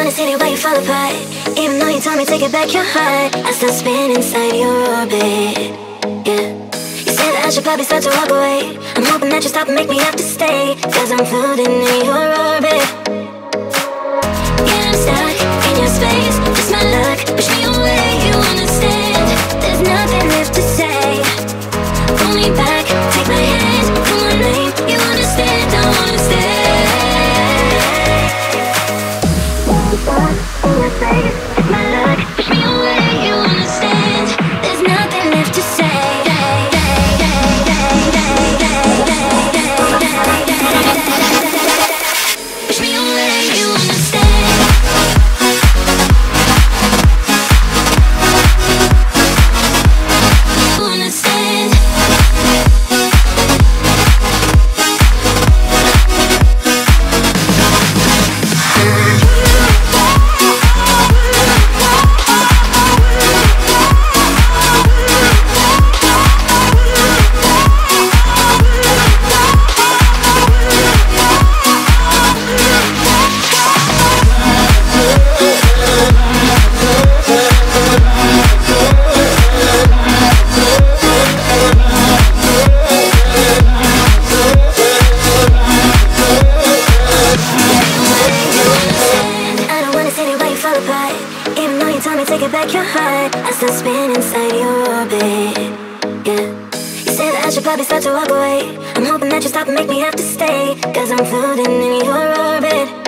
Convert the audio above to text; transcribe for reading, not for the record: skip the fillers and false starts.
wanna see the way you fall apart. Even though you told me to get back your heart, I still spin inside your orbit. Yeah. You said that I should probably start to walk away. I'm hoping that you stop and make me have to stay, cause I'm floating in your orbit. Yeah, I'm stuck in your space, just my luck, push me away, you understand. There's nothing left to say. Pull me back, take my hand, call my name, you understand, I wanna stay. In your face, just my luck, push me away, you understand. There's nothing left to say. Push me away, you understand. You understand. Even though you told me to get back your heart, I still spin inside your orbit. Yeah. You said that I should probably start to walk away. I'm hoping that you stop and make me have to stay, cause I'm floating in your orbit.